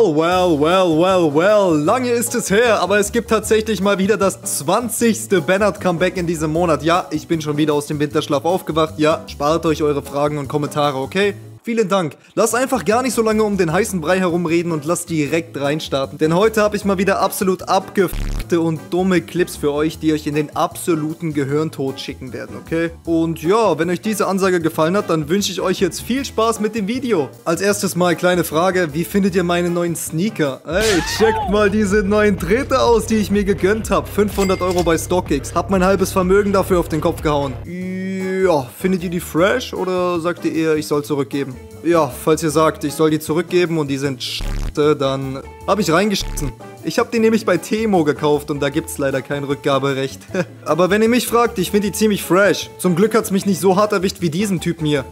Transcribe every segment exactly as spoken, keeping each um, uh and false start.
Well, well, well, well, well. Lange ist es her, aber es gibt tatsächlich mal wieder das zwanzigste Bernhard-Comeback in diesem Monat. Ja, ich bin schon wieder aus dem Winterschlaf aufgewacht. Ja, spart euch eure Fragen und Kommentare, okay? Vielen Dank. Lass einfach gar nicht so lange um den heißen Brei herumreden und lass direkt reinstarten. Denn heute habe ich mal wieder absolut abgefuckte und dumme Clips für euch, die euch in den absoluten Gehirntod schicken werden, okay? Und ja, wenn euch diese Ansage gefallen hat, dann wünsche ich euch jetzt viel Spaß mit dem Video. Als erstes mal kleine Frage, wie findet ihr meine neuen Sneaker? Ey, checkt mal diese neuen Treter aus, die ich mir gegönnt habe. fünfhundert Euro bei StockX. Hab mein halbes Vermögen dafür auf den Kopf gehauen. Ja, findet ihr die fresh oder sagt ihr eher, ich soll zurückgeben? Ja, falls ihr sagt, ich soll die zurückgeben und die sind scheiße, dann habe ich reingeschissen. Ich habe die nämlich bei Temo gekauft und da gibt's leider kein Rückgaberecht. Aber wenn ihr mich fragt, ich finde die ziemlich fresh. Zum Glück hat's mich nicht so hart erwischt wie diesen Typen hier.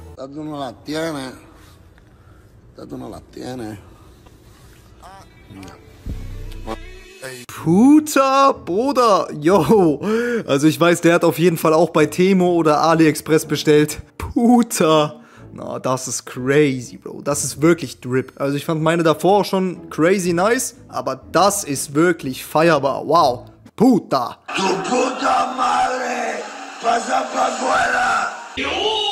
Puta, Bruder, yo. Also ich weiß, der hat auf jeden Fall auch bei Temo oder AliExpress bestellt. Puta. Na, das ist crazy, Bro. Das ist wirklich Drip. Also ich fand meine davor auch schon crazy nice, aber das ist wirklich feierbar. Wow. Puta. Tu puta madre. Pasa pa fuera. Yo.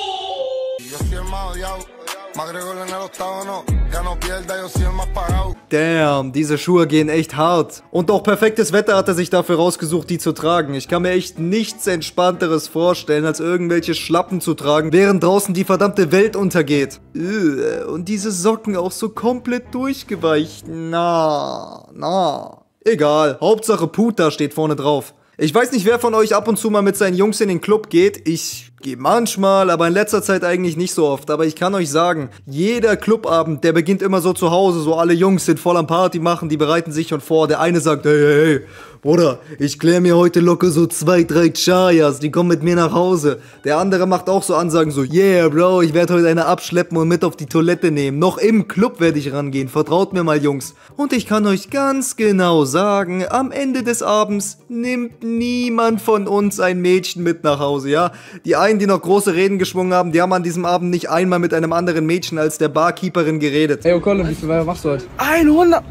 Damn, diese Schuhe gehen echt hart. Und auch perfektes Wetter hat er sich dafür rausgesucht, die zu tragen. Ich kann mir echt nichts Entspannteres vorstellen, als irgendwelche Schlappen zu tragen, während draußen die verdammte Welt untergeht. Und diese Socken auch so komplett durchgeweicht. Na, na. Egal, Hauptsache Puta steht vorne drauf. Ich weiß nicht, wer von euch ab und zu mal mit seinen Jungs in den Club geht. Ich gehe manchmal, aber in letzter Zeit eigentlich nicht so oft. Aber ich kann euch sagen, jeder Clubabend, der beginnt immer so zu Hause. So alle Jungs sind voll am Party machen, die bereiten sich schon vor. Der eine sagt, hey, hey, hey, Bruder, ich klär mir heute locker so zwei, drei Chayas, die kommen mit mir nach Hause. Der andere macht auch so Ansagen so, yeah, Bro, ich werde heute eine abschleppen und mit auf die Toilette nehmen. Noch im Club werde ich rangehen, vertraut mir mal, Jungs. Und ich kann euch ganz genau sagen, am Ende des Abends nimmt niemand von uns ein Mädchen mit nach Hause, ja? Die einen, die noch große Reden geschwungen haben, die haben an diesem Abend nicht einmal mit einem anderen Mädchen als der Barkeeperin geredet. Hey, Colin, wie viel machst du heute? hundert!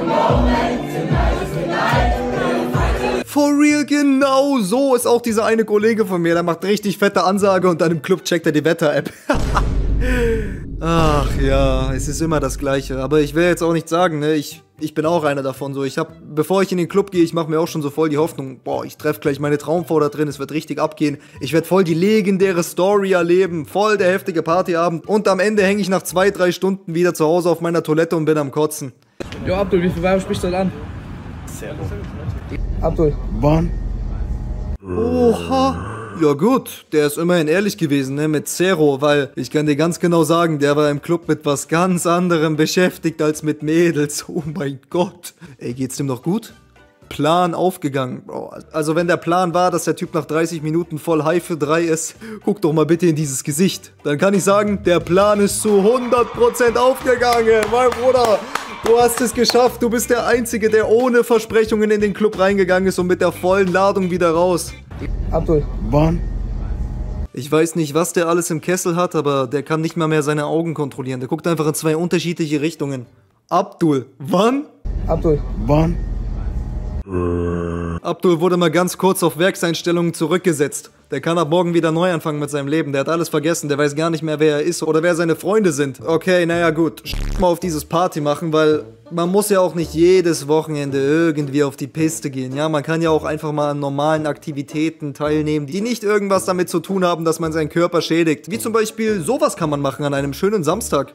For real, genau so ist auch dieser eine Kollege von mir, der macht richtig fette Ansage und dann im Club checkt er die Wetter-App. Ach ja, es ist immer das Gleiche. Aber ich will jetzt auch nicht sagen, ne, ich, ich bin auch einer davon so. Ich hab, bevor ich in den Club gehe, ich mache mir auch schon so voll die Hoffnung, boah, ich treffe gleich meine Traumfrau da drin, es wird richtig abgehen. Ich werde voll die legendäre Story erleben, voll der heftige Partyabend und am Ende hänge ich nach zwei, drei Stunden wieder zu Hause auf meiner Toilette und bin am Kotzen. Jo, Abdul, wie viel Werbung sprichst du heute an? Sehr gut. Abdul. Wann? Oha. Ja gut, der ist immerhin ehrlich gewesen, ne, mit Zero, weil ich kann dir ganz genau sagen, der war im Club mit was ganz anderem beschäftigt als mit Mädels. Oh mein Gott. Ey, geht's dem noch gut? Plan aufgegangen. Bro. Also wenn der Plan war, dass der Typ nach dreißig Minuten voll high für drei ist, guck doch mal bitte in dieses Gesicht. Dann kann ich sagen, der Plan ist zu hundert Prozent aufgegangen, mein Bruder. Du hast es geschafft, du bist der Einzige, der ohne Versprechungen in den Club reingegangen ist und mit der vollen Ladung wieder raus. Abdul. Wann? Ich weiß nicht, was der alles im Kessel hat, aber der kann nicht mal mehr seine Augen kontrollieren. Der guckt einfach in zwei unterschiedliche Richtungen. Abdul, wann? Abdul. Wann? Abdul wurde mal ganz kurz auf Werkseinstellungen zurückgesetzt. Der kann ab morgen wieder neu anfangen mit seinem Leben. Der hat alles vergessen. Der weiß gar nicht mehr, wer er ist oder wer seine Freunde sind. Okay, naja gut. Sch*** mal auf dieses Party machen, weil man muss ja auch nicht jedes Wochenende irgendwie auf die Piste gehen. Ja, man kann ja auch einfach mal an normalen Aktivitäten teilnehmen, die nicht irgendwas damit zu tun haben, dass man seinen Körper schädigt. Wie zum Beispiel sowas kann man machen an einem schönen Samstag.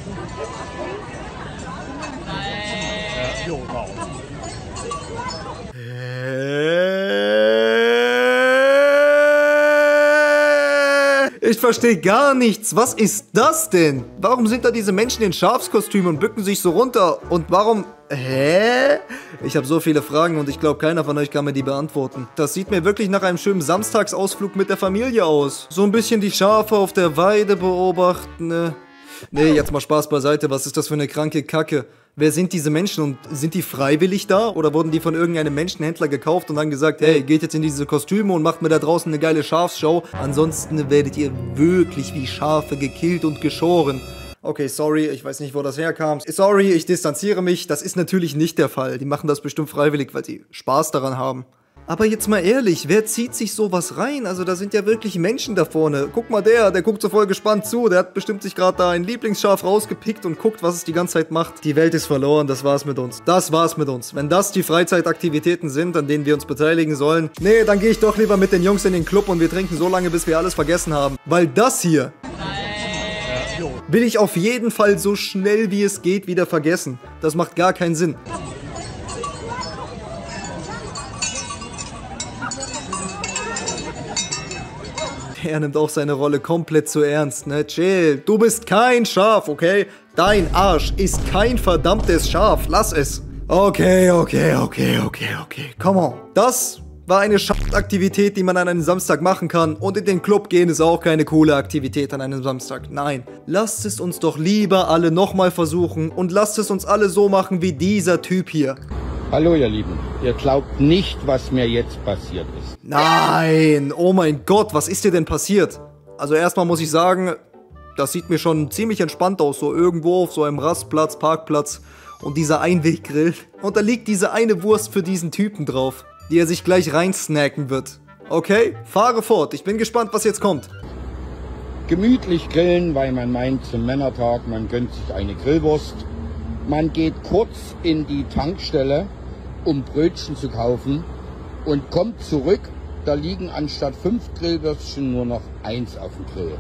Ich verstehe gar nichts. Was ist das denn? Warum sind da diese Menschen in Schafskostümen und bücken sich so runter? Und warum... Hä? Ich habe so viele Fragen und ich glaube, keiner von euch kann mir die beantworten. Das sieht mir wirklich nach einem schönen Samstagsausflug mit der Familie aus. So ein bisschen die Schafe auf der Weide beobachten. Ne? Nee, jetzt mal Spaß beiseite. Was ist das für eine kranke Kacke? Wer sind diese Menschen und sind die freiwillig da? Oder wurden die von irgendeinem Menschenhändler gekauft und dann gesagt, hey, geht jetzt in diese Kostüme und macht mir da draußen eine geile Schafsshow. Ansonsten werdet ihr wirklich wie Schafe gekillt und geschoren. Okay, sorry, ich weiß nicht, wo das herkam. Sorry, ich distanziere mich. Das ist natürlich nicht der Fall. Die machen das bestimmt freiwillig, weil sie Spaß daran haben. Aber jetzt mal ehrlich, wer zieht sich sowas rein? Also da sind ja wirklich Menschen da vorne. Guck mal der, der guckt so voll gespannt zu. Der hat bestimmt sich gerade da ein Lieblingsschaf rausgepickt und guckt, was es die ganze Zeit macht. Die Welt ist verloren, das war's mit uns. Das war's mit uns. Wenn das die Freizeitaktivitäten sind, an denen wir uns beteiligen sollen, nee, dann gehe ich doch lieber mit den Jungs in den Club und wir trinken so lange, bis wir alles vergessen haben. Weil das hier will ich auf jeden Fall so schnell wie es geht wieder vergessen. Das macht gar keinen Sinn. Er nimmt auch seine Rolle komplett zu ernst, ne? Chill, du bist kein Schaf, okay? Dein Arsch ist kein verdammtes Schaf, lass es. Okay, okay, okay, okay, okay, come on. Das war eine Schaftaktivität, die man an einem Samstag machen kann. Und in den Club gehen ist auch keine coole Aktivität an einem Samstag. Nein, lasst es uns doch lieber alle nochmal versuchen und lasst es uns alle so machen wie dieser Typ hier. Hallo ihr Lieben, ihr glaubt nicht, was mir jetzt passiert ist. Nein, oh mein Gott, was ist dir denn passiert? Also erstmal muss ich sagen, das sieht mir schon ziemlich entspannt aus, so irgendwo auf so einem Rastplatz, Parkplatz und dieser Einweggrill. Und da liegt diese eine Wurst für diesen Typen drauf, die er sich gleich reinsnacken wird. Okay, fahre fort, ich bin gespannt, was jetzt kommt. Gemütlich grillen, weil man meint zum Männertag, man gönnt sich eine Grillwurst. Man geht kurz in die Tankstelle, um Brötchen zu kaufen und kommt zurück, da liegen anstatt fünf Grillwürstchen nur noch eins auf dem Grill.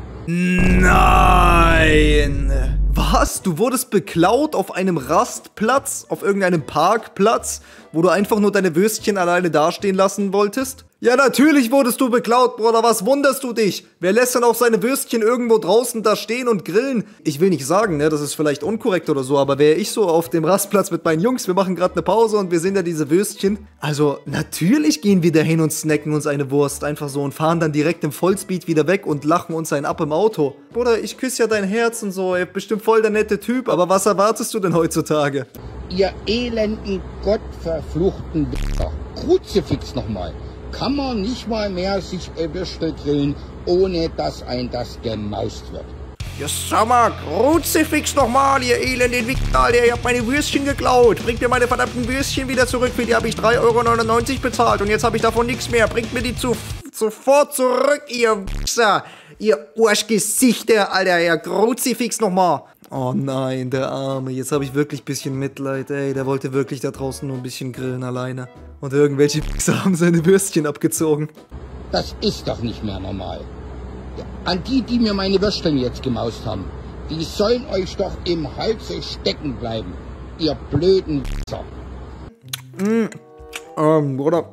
Nein! Was? Du wurdest beklaut auf einem Rastplatz, auf irgendeinem Parkplatz, wo du einfach nur deine Würstchen alleine dastehen lassen wolltest? Ja, natürlich wurdest du beklaut, Bruder, was wunderst du dich? Wer lässt dann auch seine Würstchen irgendwo draußen da stehen und grillen? Ich will nicht sagen, ne, das ist vielleicht unkorrekt oder so, aber wäre ich so auf dem Rastplatz mit meinen Jungs, wir machen gerade eine Pause und wir sehen da diese Würstchen. Also, natürlich gehen wir da hin und snacken uns eine Wurst einfach so und fahren dann direkt im Vollspeed wieder weg und lachen uns einen ab im Auto. Bruder, ich küsse ja dein Herz und so, ey, bestimmt voll der nette Typ, aber was erwartest du denn heutzutage? Ihr elenden, gottverfluchten Wichser. Kruzifix nochmal. Kann man nicht mal mehr sich Würstel grillen, ohne dass ein das gemaust wird. Ja, sag mal, Kruzifix nochmal, ihr elenden Wichser, Alter, ihr habt meine Würstchen geklaut. Bringt mir meine verdammten Würstchen wieder zurück, für die habe ich drei Euro neunundneunzig bezahlt und jetzt habe ich davon nichts mehr. Bringt mir die zu, sofort zurück, ihr Wichser, ihr Arschgesichter, Alter, ihr Kruzifix nochmal. Oh nein, der Arme. Jetzt habe ich wirklich ein bisschen Mitleid, ey. Der wollte wirklich da draußen nur ein bisschen grillen alleine. Und irgendwelche Wichser haben seine Würstchen abgezogen. Das ist doch nicht mehr normal. Ja, an die, die mir meine Würstchen jetzt gemaust haben, die sollen euch doch im Halse stecken bleiben. Ihr blöden Wichser. Mm, ähm, Bruder.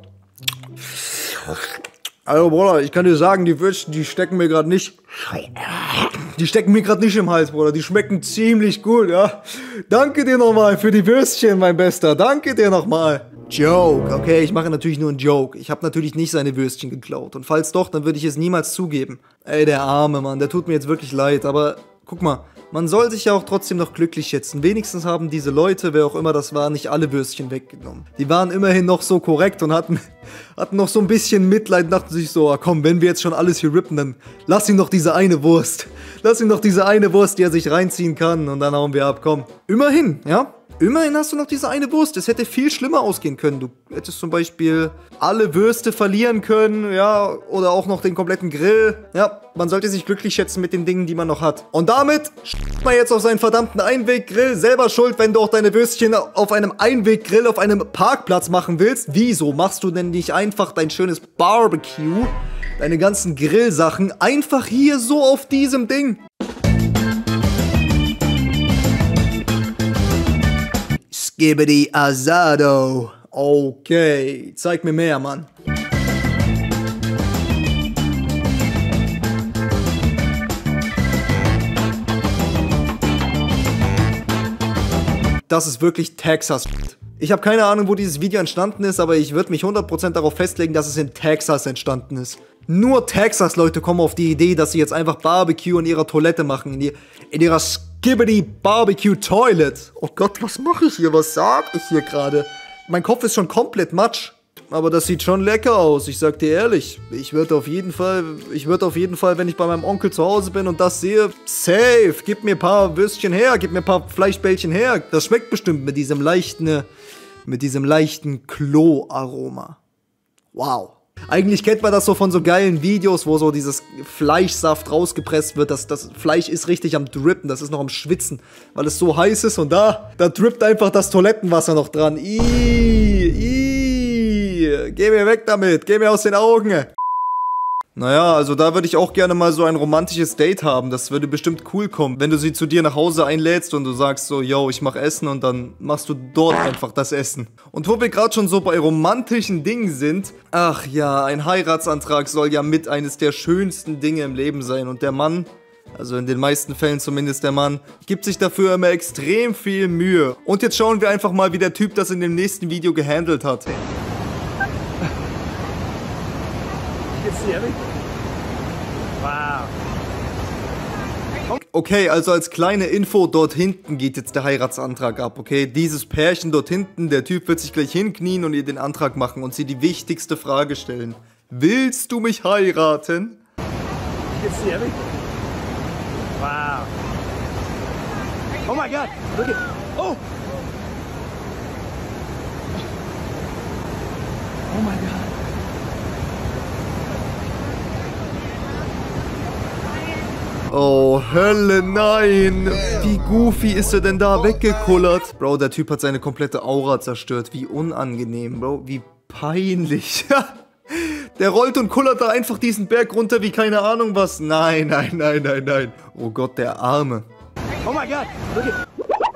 Also, Bruder, ich kann dir sagen, die Würstchen, die stecken mir gerade nicht... Die stecken mir gerade nicht im Hals, Bruder. Die schmecken ziemlich gut, ja. Danke dir nochmal für die Würstchen, mein Bester. Danke dir nochmal. Joke, okay, ich mache natürlich nur einen Joke. Ich habe natürlich nicht seine Würstchen geklaut. Und falls doch, dann würde ich es niemals zugeben. Ey, der arme Mann, der tut mir jetzt wirklich leid. Aber guck mal, man soll sich ja auch trotzdem noch glücklich schätzen. Wenigstens haben diese Leute, wer auch immer das war, nicht alle Würstchen weggenommen. Die waren immerhin noch so korrekt und hatten, hatten noch so ein bisschen Mitleid, dachten sich so, ah, komm, wenn wir jetzt schon alles hier rippen, dann lass ihm doch diese eine Wurst. Lass ihm doch diese eine Wurst, die er sich reinziehen kann und dann hauen wir ab, komm. Immerhin, ja? Immerhin hast du noch diese eine Wurst. Es hätte viel schlimmer ausgehen können. Du hättest zum Beispiel alle Würste verlieren können, ja, oder auch noch den kompletten Grill. Ja, man sollte sich glücklich schätzen mit den Dingen, die man noch hat. Und damit schickt man jetzt auf seinen verdammten Einweggrill. Selber schuld, wenn du auch deine Würstchen auf einem Einweggrill auf einem Parkplatz machen willst. Wieso machst du denn nicht einfach dein schönes Barbecue, deine ganzen Grillsachen einfach hier so auf diesem Ding? Skibidi Asado. Okay, zeig mir mehr, Mann. Das ist wirklich Texas. Ich habe keine Ahnung, wo dieses Video entstanden ist, aber ich würde mich hundert Prozent darauf festlegen, dass es in Texas entstanden ist. Nur Texas-Leute kommen auf die Idee, dass sie jetzt einfach Barbecue in ihrer Toilette machen, in, die, in ihrer Skibidi Barbecue Toilet. Oh Gott, was mache ich hier? Was sag ich hier gerade? Mein Kopf ist schon komplett matsch. Aber das sieht schon lecker aus, ich sag dir ehrlich. Ich würde auf jeden Fall, ich würde auf jeden Fall, wenn ich bei meinem Onkel zu Hause bin und das sehe, safe, gib mir ein paar Würstchen her, gib mir ein paar Fleischbällchen her. Das schmeckt bestimmt mit diesem leichten, mit diesem leichten Klo-Aroma. Wow. Eigentlich kennt man das so von so geilen Videos, wo so dieses Fleischsaft rausgepresst wird. Das, das Fleisch ist richtig am Drippen, das ist noch am Schwitzen, weil es so heiß ist und da, da drippt einfach das Toilettenwasser noch dran. Ih, ih, geh mir weg damit, geh mir aus den Augen. Naja, also da würde ich auch gerne mal so ein romantisches Date haben. Das würde bestimmt cool kommen, wenn du sie zu dir nach Hause einlädst und du sagst so, yo, ich mach Essen und dann machst du dort einfach das Essen. Und wo wir gerade schon so bei romantischen Dingen sind, ach ja, ein Heiratsantrag soll ja mit eines der schönsten Dinge im Leben sein und der Mann, also in den meisten Fällen zumindest der Mann, gibt sich dafür immer extrem viel Mühe. Und jetzt schauen wir einfach mal, wie der Typ das in dem nächsten Video gehandelt hat. Wow. Okay, also als kleine Info, dort hinten geht jetzt der Heiratsantrag ab, okay? Dieses Pärchen dort hinten, der Typ wird sich gleich hinknien und ihr den Antrag machen und sie die wichtigste Frage stellen. Willst du mich heiraten? Wow. Oh my God, look at, oh! Oh my God. Oh, Hölle, nein! Wie goofy ist er denn da weggekullert? Bro, der Typ hat seine komplette Aura zerstört. Wie unangenehm, Bro. Wie peinlich. Der rollt und kullert da einfach diesen Berg runter wie keine Ahnung was. Nein, nein, nein, nein, nein. Oh Gott, der Arme. Oh my God, look at...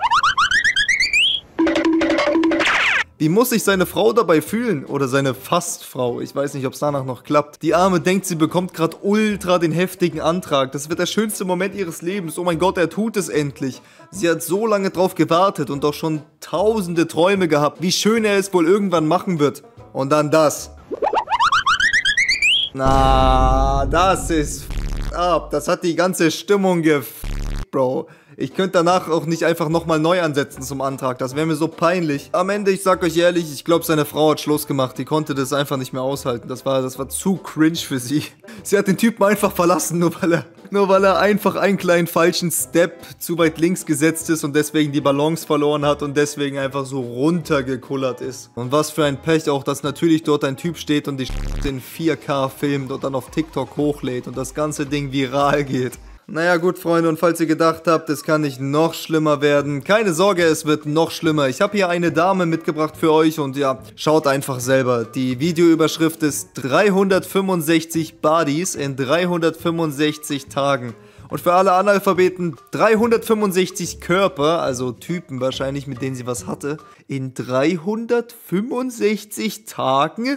Wie muss sich seine Frau dabei fühlen? Oder seine Fastfrau? Ich weiß nicht, ob es danach noch klappt. Die Arme denkt, sie bekommt gerade ultra den heftigen Antrag. Das wird der schönste Moment ihres Lebens. Oh mein Gott, er tut es endlich. Sie hat so lange drauf gewartet und doch schon tausende Träume gehabt, wie schön er es wohl irgendwann machen wird. Und dann das. Na, das ist f***ed up. Das hat die ganze Stimmung gef***ed, Bro. Ich könnte danach auch nicht einfach nochmal neu ansetzen zum Antrag. Das wäre mir so peinlich. Am Ende, ich sag euch ehrlich, ich glaube, seine Frau hat Schluss gemacht. Die konnte das einfach nicht mehr aushalten. Das war, das war zu cringe für sie. Sie hat den Typen einfach verlassen, nur weil er, nur weil er einfach einen kleinen falschen Step zu weit links gesetzt ist und deswegen die Balance verloren hat und deswegen einfach so runtergekullert ist. Und was für ein Pech auch, dass natürlich dort ein Typ steht und die in vier K filmt und dann auf TikTok hochlädt und das ganze Ding viral geht. Naja gut, Freunde, und falls ihr gedacht habt, es kann nicht noch schlimmer werden, keine Sorge, es wird noch schlimmer. Ich habe hier eine Dame mitgebracht für euch und ja, schaut einfach selber. Die Videoüberschrift ist dreihundertfünfundsechzig Bodies in dreihundertfünfundsechzig Tagen. Und für alle Analphabeten dreihundertfünfundsechzig Körper, also Typen wahrscheinlich, mit denen sie was hatte, in dreihundertfünfundsechzig Tagen?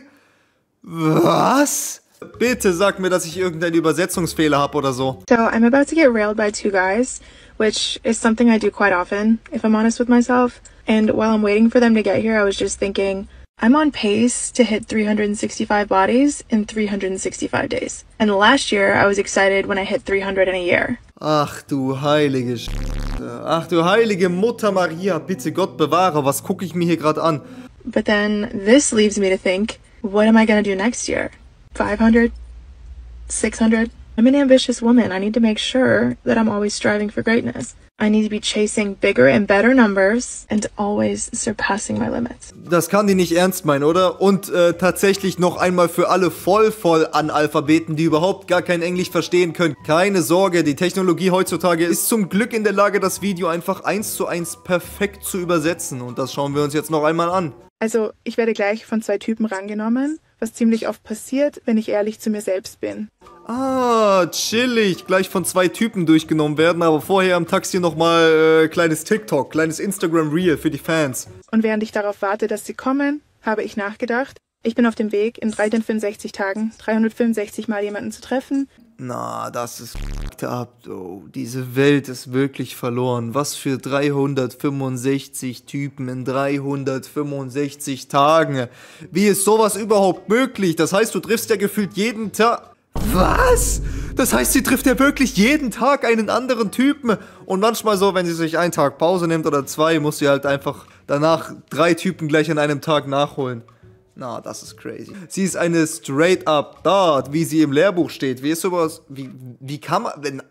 Was? Bitte sag mir, dass ich irgendeinen Übersetzungsfehler habe oder so. So I'm about to get railed by two guys, which is something I do quite often, if I'm honest with myself. And while I'm waiting for them to get here, I was just thinking, I'm on pace to hit three hundred sixty-five bodies in three hundred sixty-five days. And last year, I was excited when I hit three hundred in a year. Ach du heilige Sch... Ach du heilige Mutter Maria, bitte Gott bewahre, was gucke ich mir hier gerade an? But then this leaves me to think, what am I gonna do next year? five hundred? six hundred? I'm an ambitious woman. I need to make sure that I'm always striving for greatness. I need to be chasing bigger and better numbers and always surpassing my limits. Das kann die nicht ernst meinen, oder? Und äh, tatsächlich noch einmal für alle voll voll Analphabeten, die überhaupt gar kein Englisch verstehen können. Keine Sorge, die Technologie heutzutage ist zum Glück in der Lage, das Video einfach eins zu eins perfekt zu übersetzen. Und das schauen wir uns jetzt noch einmal an. Also, ich werde gleich von zwei Typen rangenommen, was ziemlich oft passiert, wenn ich ehrlich zu mir selbst bin. Ah, chillig. Gleich von zwei Typen durchgenommen werden, aber vorher am Taxi nochmal äh, kleines TikTok, kleines Instagram-Reel für die Fans. Und während ich darauf warte, dass sie kommen, habe ich nachgedacht, ich bin auf dem Weg, in dreihundertfünfundsechzig Tagen dreihundertfünfundsechzig Mal jemanden zu treffen. Na, das ist f***ed up, oh. Diese Welt ist wirklich verloren. Was für dreihundertfünfundsechzig Typen in dreihundertfünfundsechzig Tagen. Wie ist sowas überhaupt möglich? Das heißt, du triffst ja gefühlt jeden Tag... Was? Das heißt, sie trifft ja wirklich jeden Tag einen anderen Typen. Und manchmal so, wenn sie sich einen Tag Pause nimmt oder zwei, muss sie halt einfach danach drei Typen gleich an einem Tag nachholen. Na, das ist crazy. Sie ist eine straight up Dart, wie sie im Lehrbuch steht. Wie ist sowas? Wie, wie kann man... Wenn,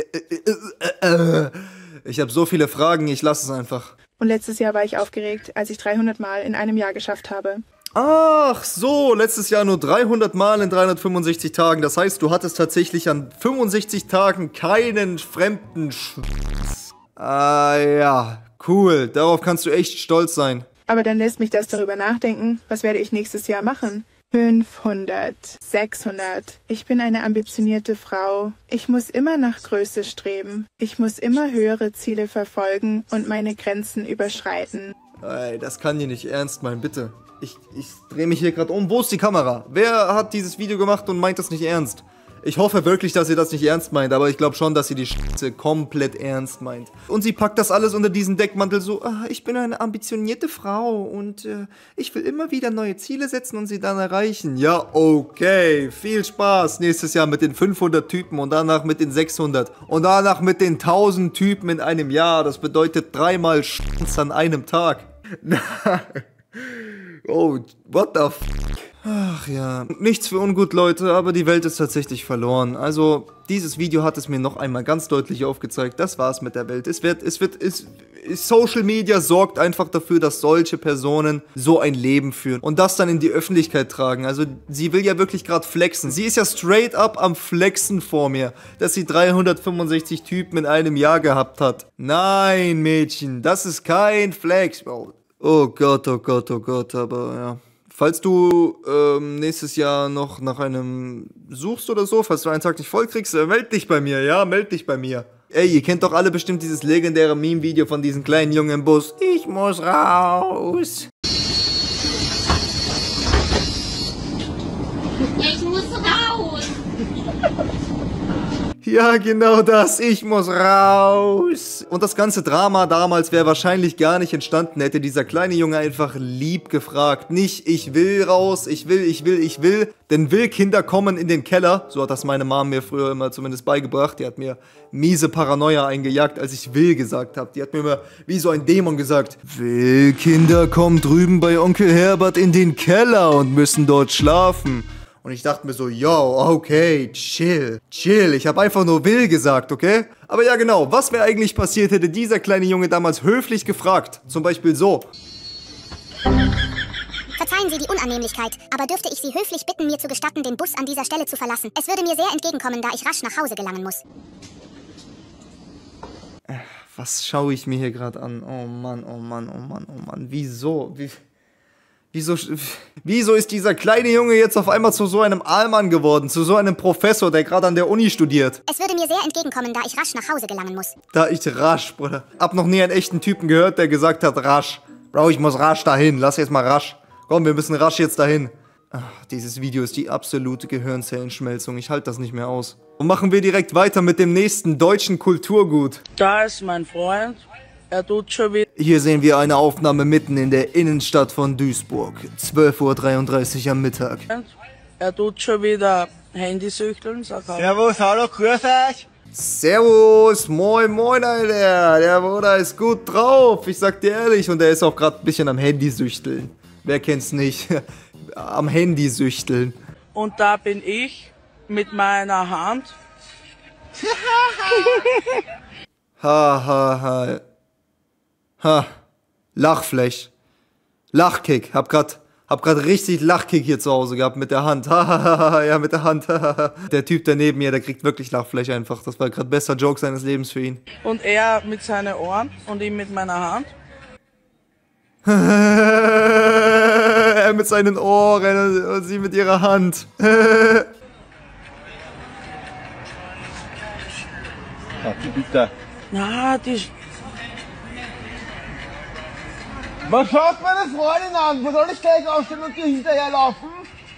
ich habe so viele Fragen, ich lasse es einfach. Und letztes Jahr war ich aufgeregt, als ich dreihundert Mal in einem Jahr geschafft habe. Ach so, letztes Jahr nur dreihundert Mal in dreihundertfünfundsechzig Tagen. Das heißt, du hattest tatsächlich an fünfundsechzig Tagen keinen fremden Schwanz. Ah ja, cool. Darauf kannst du echt stolz sein. Aber dann lässt mich das darüber nachdenken, was werde ich nächstes Jahr machen? fünfhundert, sechshundert. Ich bin eine ambitionierte Frau. Ich muss immer nach Größe streben. Ich muss immer höhere Ziele verfolgen und meine Grenzen überschreiten. Ey, das kann dir nicht ernst meinen, bitte. Ich, ich drehe mich hier gerade um. Wo ist die Kamera? Wer hat dieses Video gemacht und meint das nicht ernst? Ich hoffe wirklich, dass ihr das nicht ernst meint, aber ich glaube schon, dass ihr die Scheiße komplett ernst meint. Und sie packt das alles unter diesen Deckmantel so, ah, ich bin eine ambitionierte Frau und äh, ich will immer wieder neue Ziele setzen und sie dann erreichen. Ja, okay, viel Spaß nächstes Jahr mit den fünfhundert Typen und danach mit den sechshundert und danach mit den tausend Typen in einem Jahr. Das bedeutet dreimal Schwanz an einem Tag. Oh, what the f***? Ach ja, nichts für ungut, Leute, aber die Welt ist tatsächlich verloren. Also, dieses Video hat es mir noch einmal ganz deutlich aufgezeigt. Das war's mit der Welt. Es wird, es wird, es, Social Media sorgt einfach dafür, dass solche Personen so ein Leben führen und das dann in die Öffentlichkeit tragen. Also, sie will ja wirklich gerade flexen. Sie ist ja straight up am Flexen vor mir, dass sie dreihundertfünfundsechzig Typen in einem Jahr gehabt hat. Nein, Mädchen, das ist kein Flex. Oh, oh Gott, oh Gott, oh Gott, aber ja. Falls du ähm, nächstes Jahr noch nach einem suchst oder so, falls du einen Tag nicht voll kriegst, äh, meld dich bei mir, ja, meld dich bei mir. Ey, ihr kennt doch alle bestimmt dieses legendäre Meme-Video von diesem kleinen Jungen im Bus. Ich muss raus. Ich muss raus. Ja, genau das. Ich muss raus. Und das ganze Drama damals wäre wahrscheinlich gar nicht entstanden, hätte dieser kleine Junge einfach lieb gefragt. Nicht, ich will raus, ich will, ich will, ich will. Denn will Kinder kommen in den Keller. So hat das meine Mom mir früher immer zumindest beigebracht. Die hat mir miese Paranoia eingejagt, als ich will gesagt habe. Die hat mir immer wie so ein Dämon gesagt. Will Kinder kommen drüben bei Onkel Herbert in den Keller und müssen dort schlafen. Und ich dachte mir so, yo, okay, chill, chill. Ich habe einfach nur will gesagt, okay? Aber ja genau, was wäre eigentlich passiert, hätte dieser kleine Junge damals höflich gefragt? Zum Beispiel so. Verzeihen Sie die Unannehmlichkeit, aber dürfte ich Sie höflich bitten, mir zu gestatten, den Bus an dieser Stelle zu verlassen? Es würde mir sehr entgegenkommen, da ich rasch nach Hause gelangen muss. Was schaue ich mir hier gerade an? Oh Mann, oh Mann, oh Mann, oh Mann. Wieso? Wie... Wieso, wieso ist dieser kleine Junge jetzt auf einmal zu so einem Allmann geworden, zu so einem Professor, der gerade an der Uni studiert? Es würde mir sehr entgegenkommen, da ich rasch nach Hause gelangen muss. Da ich rasch, Bruder. Hab noch nie einen echten Typen gehört, der gesagt hat, rasch. Bro, ich muss rasch dahin, lass jetzt mal rasch. Komm, wir müssen rasch jetzt dahin. Ach, dieses Video ist die absolute Gehirnzellenschmelzung, ich halte das nicht mehr aus. Und machen wir direkt weiter mit dem nächsten deutschen Kulturgut. Da ist mein Freund. Er tut schon wieder. Hier sehen wir eine Aufnahme mitten in der Innenstadt von Duisburg. zwölf Uhr dreiunddreißig am Mittag. Er tut schon wieder Handysüchteln. Servus, hallo, grüß euch. Servus, moin, moin, Alter. Der Bruder ist gut drauf, ich sag dir ehrlich. Und er ist auch gerade ein bisschen am Handysüchteln. Wer kennt's nicht? Am Handysüchteln. Und da bin ich mit meiner Hand. Ha, ha, ha. Ha, Lachflash. Lachkick. Hab grad, hab grad richtig Lachkick hier zu Hause gehabt mit der Hand. Ha, ha, ha, ha, ja, mit der Hand. Ha, ha, ha. Der Typ da neben mir, der kriegt wirklich Lachflash einfach. Das war grad bester Joke seines Lebens für ihn. Und er mit seinen Ohren und ich mit meiner Hand. Er mit seinen Ohren und sie mit ihrer Hand. Warte, bitte. Na, die... Was schaut meine Freundin an? Wo soll ich gleich aufstehen und dir hinterherlaufen?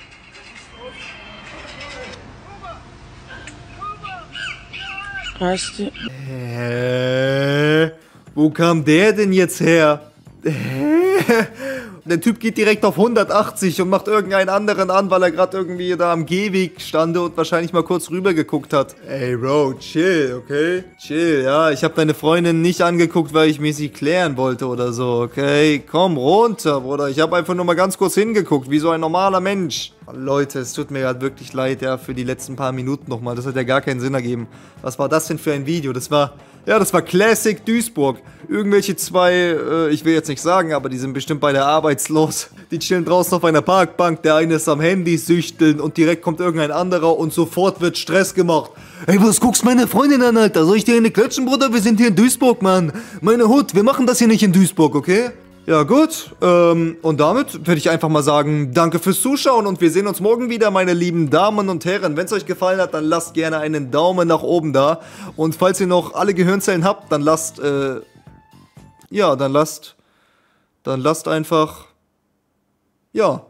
Weißt du? Hä? Wo kam der denn jetzt her? Hä? Der Typ geht direkt auf hundertachtzig und macht irgendeinen anderen an, weil er gerade irgendwie da am Gehweg stande und wahrscheinlich mal kurz rüber geguckt hat. Ey, Bro, chill, okay? Chill, ja. Ich habe deine Freundin nicht angeguckt, weil ich mir sie klären wollte oder so, okay? Komm runter, Bruder. Ich habe einfach nur mal ganz kurz hingeguckt, wie so ein normaler Mensch. Leute, es tut mir gerade wirklich leid, ja, für die letzten paar Minuten nochmal. Das hat ja gar keinen Sinn ergeben. Was war das denn für ein Video? Das war, ja, das war Classic Duisburg. Irgendwelche zwei, äh, ich will jetzt nicht sagen, aber die sind bestimmt beide arbeitslos. Die chillen draußen auf einer Parkbank, der eine ist am Handy süchteln und direkt kommt irgendein anderer und sofort wird Stress gemacht. Ey, was guckst meine Freundin an, Alter? Soll ich dir eine klatschen, Bruder? Wir sind hier in Duisburg, Mann. Meine Hut, wir machen das hier nicht in Duisburg, okay? Ja gut, ähm, und damit würde ich einfach mal sagen, danke fürs Zuschauen und wir sehen uns morgen wieder, meine lieben Damen und Herren. Wenn es euch gefallen hat, dann lasst gerne einen Daumen nach oben da. Und falls ihr noch alle Gehirnzellen habt, dann lasst, äh, ja, dann lasst, dann lasst einfach, ja,